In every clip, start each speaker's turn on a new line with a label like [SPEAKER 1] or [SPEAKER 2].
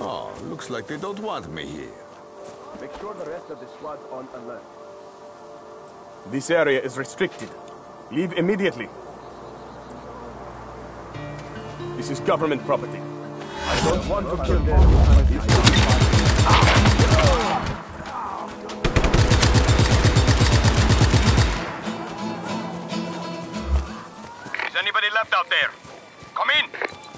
[SPEAKER 1] Oh, looks like they don't want me here.
[SPEAKER 2] Make sure the rest of the squad's on alert.
[SPEAKER 3] This area is restricted. Leave immediately. This is government property. I don't want to kill them.
[SPEAKER 4] Is anybody left out there? Come in!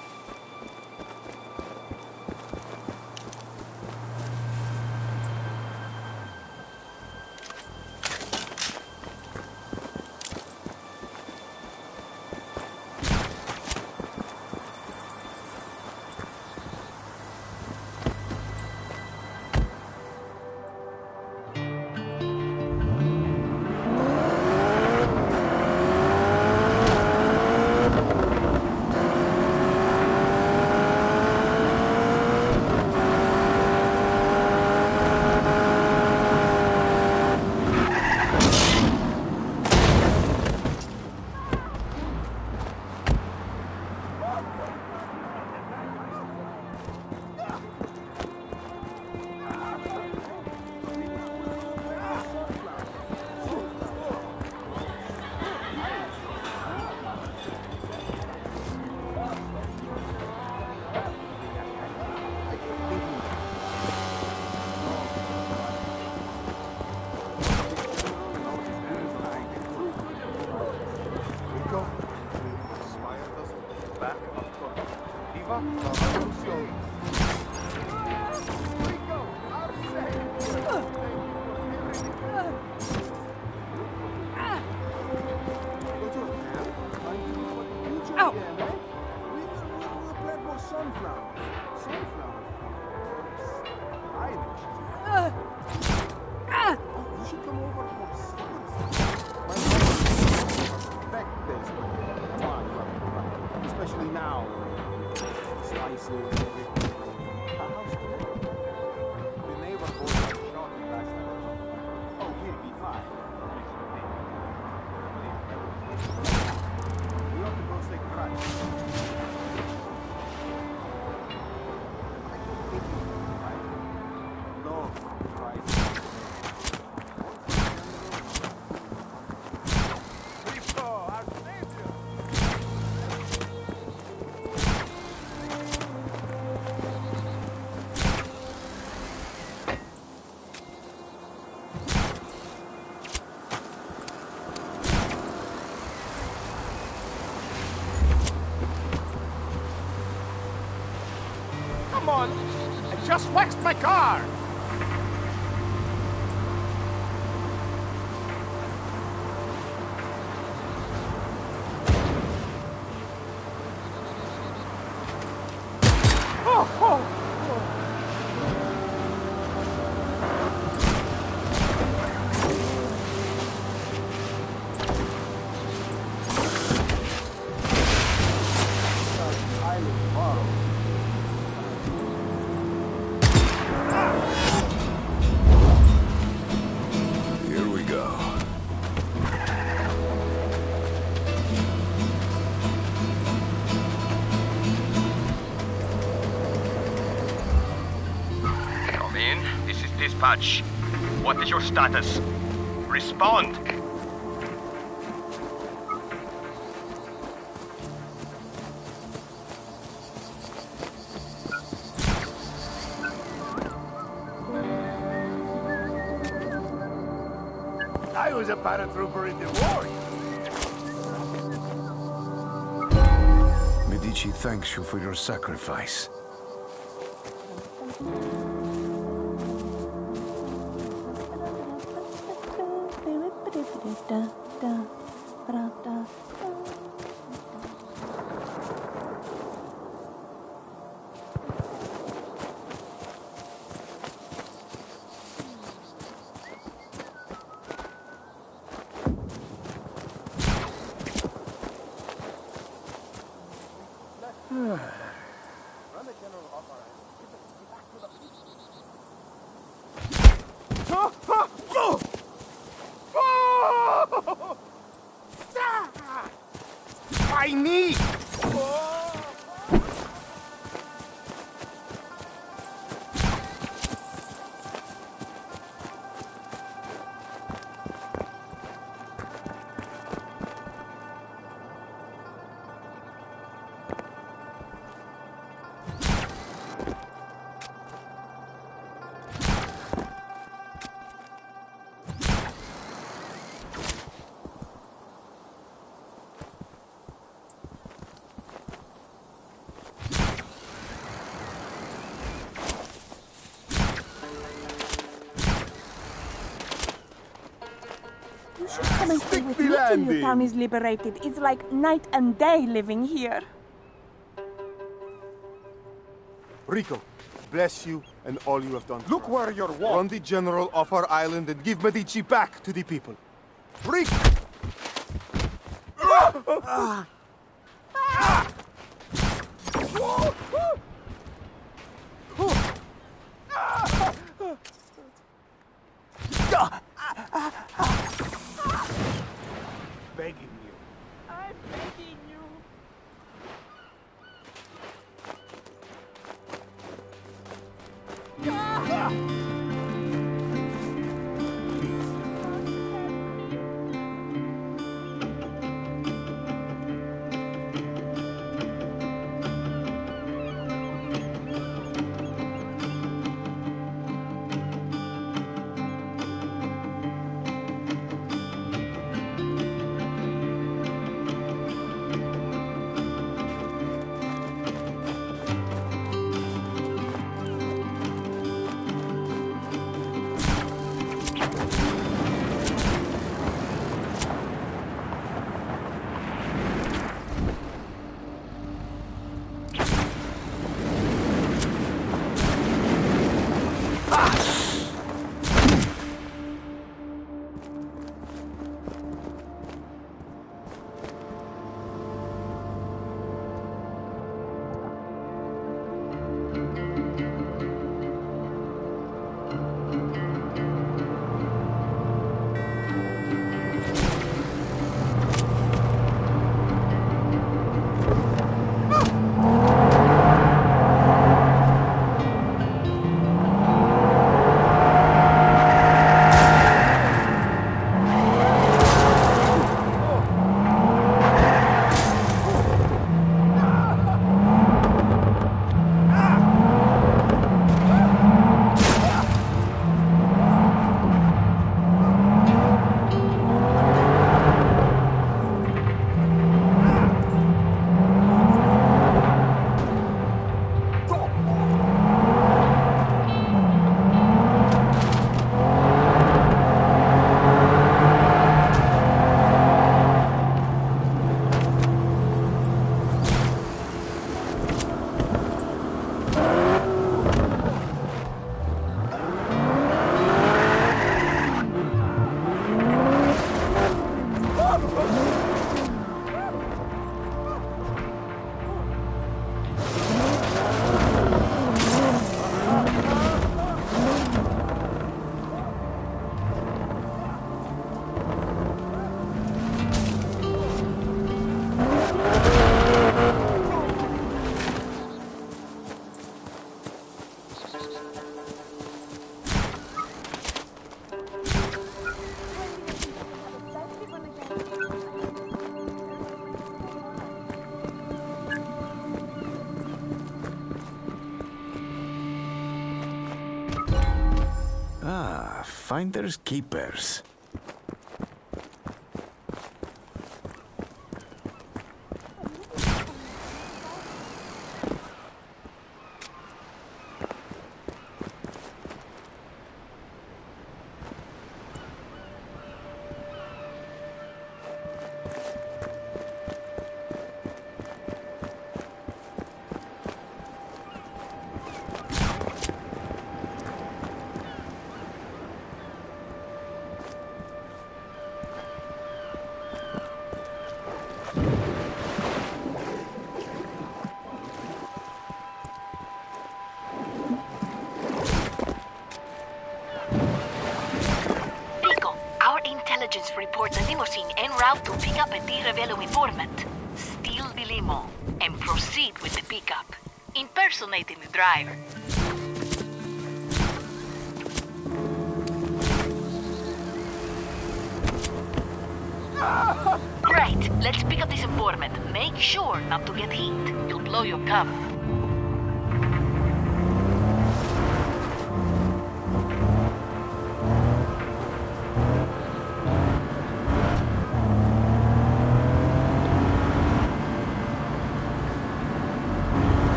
[SPEAKER 3] Come on! I just waxed my car!
[SPEAKER 4] Dispatch. What is your status? Respond!
[SPEAKER 3] I was a paratrooper in the war.
[SPEAKER 1] Medici thanks you for your sacrifice.
[SPEAKER 3] My knee!
[SPEAKER 5] should come and stay with me till your town is liberated. It's like night and day living here.
[SPEAKER 6] Rico, bless you and all you have done.
[SPEAKER 2] Look where you're walking.
[SPEAKER 6] Run the general off our island and give Medici back to the people. Rico!
[SPEAKER 2] Begging you.
[SPEAKER 5] I'm begging you.
[SPEAKER 1] Finders keepers.
[SPEAKER 7] Reports a limousine en route to pick up a Di Ravello informant. Steal the limo and proceed with the pickup, impersonating the driver. Great, let's pick up this informant. Make sure not to get hit. You'll blow your cover.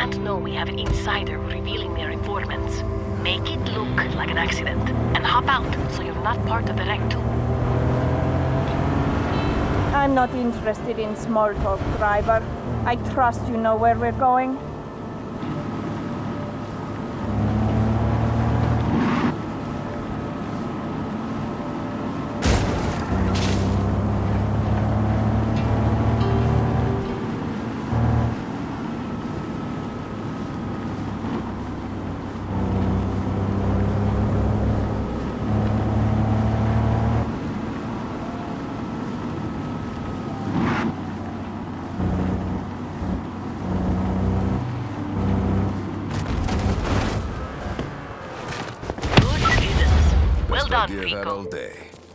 [SPEAKER 7] not know we have an insider revealing their informants. Make it look like an accident, and hop out so you're not part of the wreck too.
[SPEAKER 5] I'm not interested in small talk, driver. I trust you know where we're going.
[SPEAKER 7] Well done,
[SPEAKER 1] Idea that
[SPEAKER 7] Rico.
[SPEAKER 1] all day.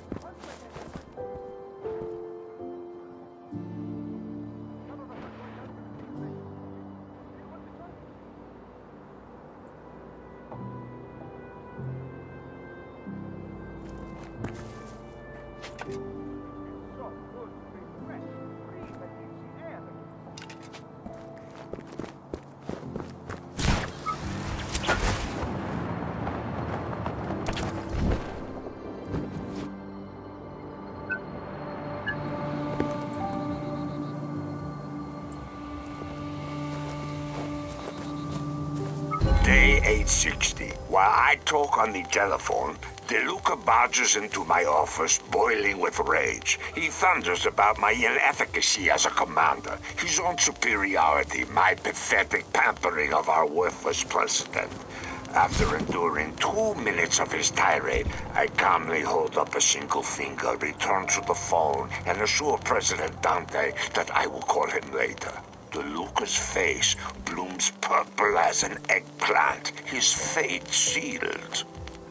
[SPEAKER 8] Day 860. While I talk on the telephone, DeLuca barges into my office, boiling with rage. He thunders about my inefficacy as a commander, his own superiority, my pathetic pampering of our worthless president. After enduring 2 minutes of his tirade, I calmly hold up a single finger, return to the phone, and assure President Dante that I will call him later. DeLuca's face blooms purple as an eggplant, his fate sealed.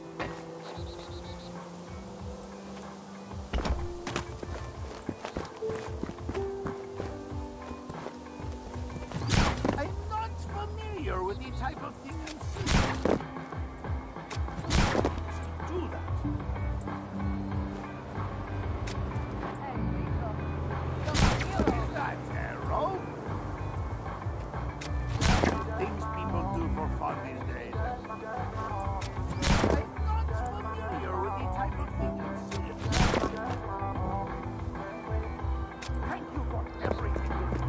[SPEAKER 9] I'm not familiar with the type of thing you do that. Is that arrow? Things people do for fun these days. I'm not familiar with the type of thing you see. Thank you for everything you do.